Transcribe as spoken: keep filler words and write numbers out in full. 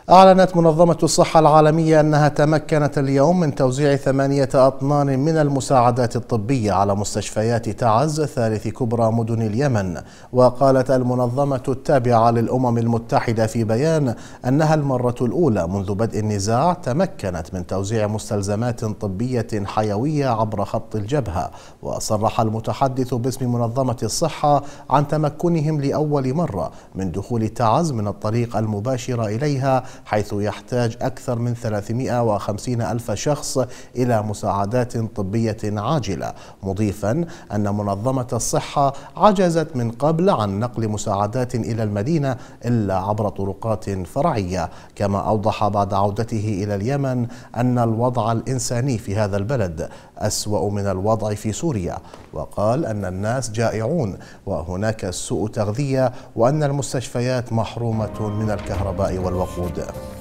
أعلنت منظمة الصحة العالمية أنها تمكنت اليوم من توزيع ثمانية أطنان من المساعدات الطبية على مستشفيات تعز ثالث كبرى مدن اليمن. وقالت المنظمة التابعة للأمم المتحدة في بيان أنها المرة الأولى منذ بدء النزاع تمكنت من توزيع مستلزمات طبية حيوية عبر خط الجبهة. وصرح المتحدث باسم منظمة الصحة عن تمكنهم لأول مرة من دخول تعز من الطريق المباشر إليها، حيث يحتاج أكثر من ثلاثمئة وخمسين ألف شخص إلى مساعدات طبية عاجلة، مضيفا أن منظمة الصحة عجزت من قبل عن نقل مساعدات إلى المدينة إلا عبر طرقات فرعية. كما أوضح بعد عودته إلى اليمن أن الوضع الإنساني في هذا البلد أسوأ من الوضع في سوريا، وقال أن الناس جائعون وهناك سوء تغذية وأن المستشفيات محرومة من الكهرباء والوقود.